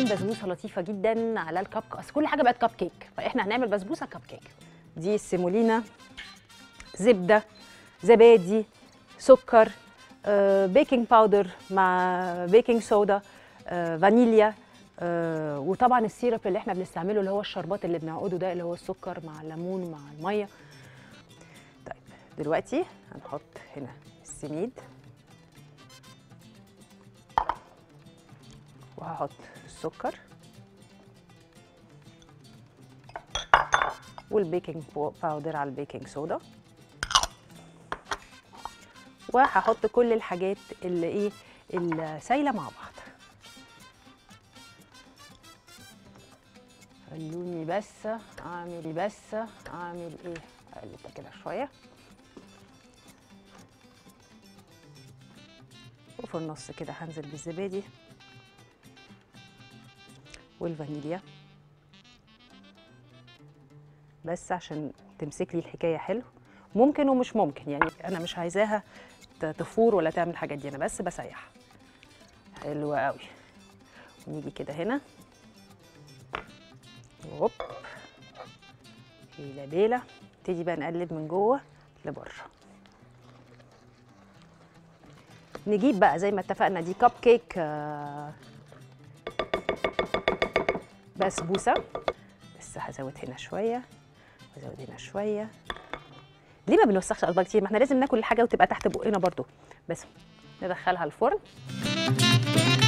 بسبوسه لطيفه جدا على الكب، اصل كل حاجه بقت كب كيك، فاحنا هنعمل بسبوسه كب كيك. دي السيمولينا، زبده، زبادي، سكر، بيكنج باودر مع بيكنج صودا، فانيليا، وطبعا السيرب اللي احنا بنستعمله اللي هو الشربات اللي بنعقده ده اللي هو السكر مع الليمون مع الميه. طيب دلوقتي هنحط هنا السميد، وهحط السكر والبيكنج باودر على البيكنج صودا، وهحط كل الحاجات اللي ايه السايله مع بعض. خلوني بس اعمل ايه، اقلب كده شويه، وفي النص كده هنزل بالزبادي والفانيليا بس عشان تمسك لي الحكايه حلو. ممكن ومش ممكن، يعني انا مش عايزاها تفور ولا تعمل الحاجات دي، انا بس بسيح. حلوه قوي. ونيجي كده هنا، هوب هيلا بيلا، نبتدي بقى نقلب من جوه لبره. نجيب بقى زي ما اتفقنا دي كب كيك بسبوسه، بس هزود هنا شويه وازود هنا شويه. ليه ما بنوسخش اطباق كتير؟ ما احنا لازم ناكل الحاجه وتبقى تحت بقنا برضو. بس ندخلها الفرن.